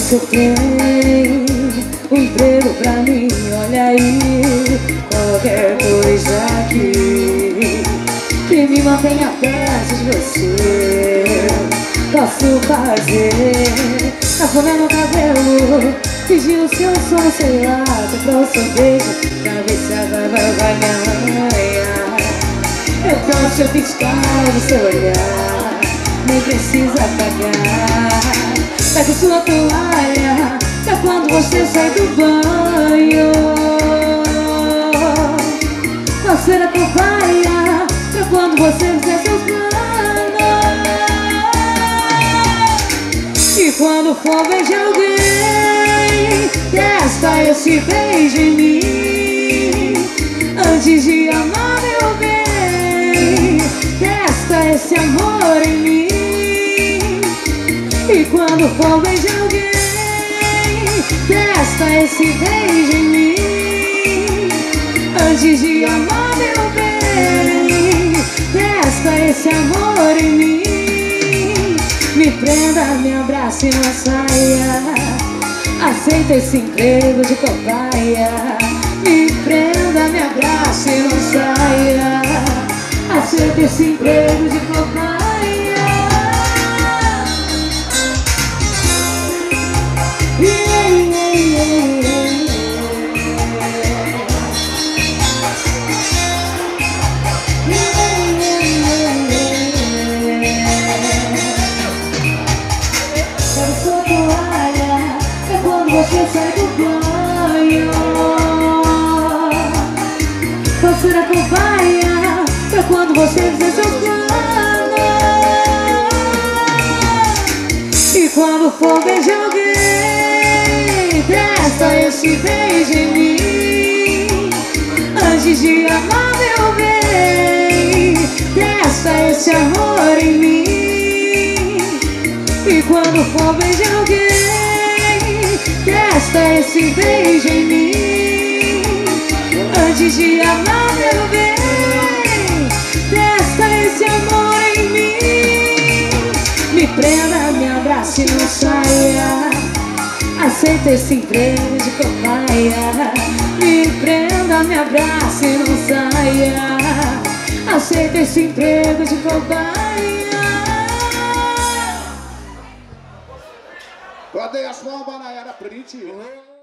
você tem um emprego pra mim, olha aí. Qualquer coisa que me mantenha perto de você, posso fazer. Cafuné no cabelo, pedir o seu som, sei lá, comprar um sorvete pra ver se a barba vai me arranhar. Eu posso piscar do seu olhar, nem precisa pagar. Pega sua toalha pra quando você sai do banho. Parceira cobaia pra quando você fizer seus planos. E quando for beijar alguém, testa esse beijo em mim. Antes de amar meu bem, testa esse amor em mim. E quando for beijar alguém, testa esse beijo em mim. Antes de amar meu bem, testa esse amor em mim. Me prenda, me abrace e não saia. Aceita esse emprego de cobaia. Me prenda, me abrace e não saia. Aceita esse emprego de cobaia. Você sai do banho, parceira cobaia pra quando você fizer seus planos. E quando for beijar alguém, testa esse beijo em mim. Antes de amar meu bem, testa esse amor em mim. E quando for beijar alguém, testa esse beijo em mim. Antes de amar meu bem, testa esse amor em mim. Me prenda, me abrace e não saia. Aceita esse emprego de cobaia. Me prenda, me abrace e não saia. Aceita esse emprego de cobaia. Cadê as palmas na era print?